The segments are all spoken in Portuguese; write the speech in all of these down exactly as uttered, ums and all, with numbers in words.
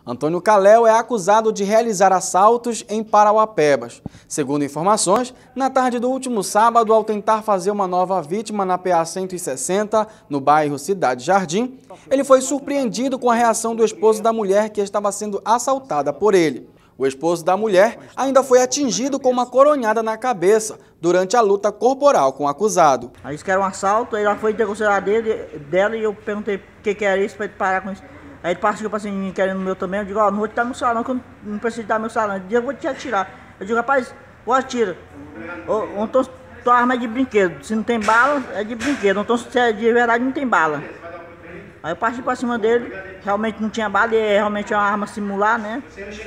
Antônio Caléu é acusado de realizar assaltos em Parauapebas. Segundo informações, na tarde do último sábado, ao tentar fazer uma nova vítima na P A cento e sessenta, no bairro Cidade Jardim, ele foi surpreendido com a reação do esposo da mulher que estava sendo assaltada por ele. O esposo da mulher ainda foi atingido com uma coronhada na cabeça durante a luta corporal com o acusado. Aí disse que era um assalto, aí ela foi ter com o celular dele, dela e eu perguntei o que, que era isso para ele parar com isso. Aí ele passou para assim, querendo o meu também, eu digo, ó, oh, não vou te dar meu celular não, que eu não preciso te dar meu celular, eu vou te atirar. Eu digo, rapaz, vou atirar. Ou, ou então tua arma é de brinquedo, se não tem bala, é de brinquedo, ou então se é de verdade não tem bala. Aí eu parti para cima dele, realmente não tinha bala, e é realmente uma arma simular, né?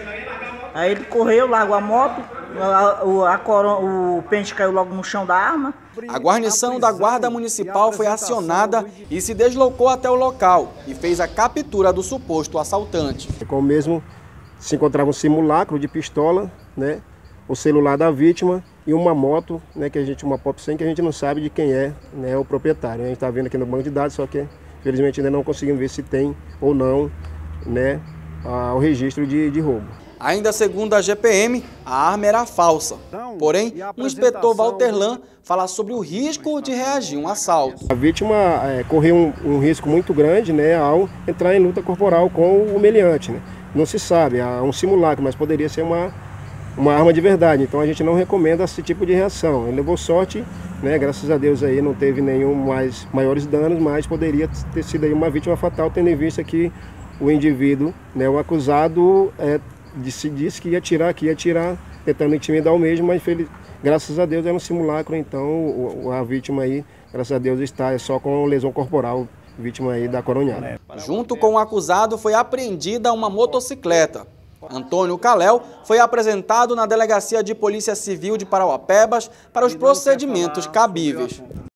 Aí ele correu, largou a moto, a, a, a coron, o pente caiu logo no chão da arma. A guarnição da Guarda Municipal foi acionada e se deslocou até o local e fez a captura do suposto assaltante. Com o mesmo se encontrava um simulacro de pistola, né, o celular da vítima e uma moto, né, que a gente, uma Pop cem, que a gente não sabe de quem é, né, o proprietário. A gente está vendo aqui no banco de dados, só que infelizmente ainda não conseguimos ver se tem ou não, né, o registro de, de roubo. Ainda segundo a G P M, a arma era falsa. Porém, o inspetor Walter Lan fala sobre o risco de reagir a um assalto. A vítima é, correu um, um risco muito grande, né, ao entrar em luta corporal com o meliante, né? Não se sabe, é um simulacro, mas poderia ser uma, uma arma de verdade. Então a gente não recomenda esse tipo de reação. Ele levou sorte, né, graças a Deus aí não teve nenhum mais maiores danos, mas poderia ter sido aí uma vítima fatal, tendo em vista que o indivíduo, né, o acusado, é, disse, disse que ia atirar, que ia atirar, tentando intimidar o mesmo, mas feliz, graças a Deus era um simulacro, então a vítima aí, graças a Deus, está só com lesão corporal, vítima aí da coronhada. Junto com o acusado foi apreendida uma motocicleta. Antônio Caléu foi apresentado na Delegacia de Polícia Civil de Parauapebas para os procedimentos cabíveis.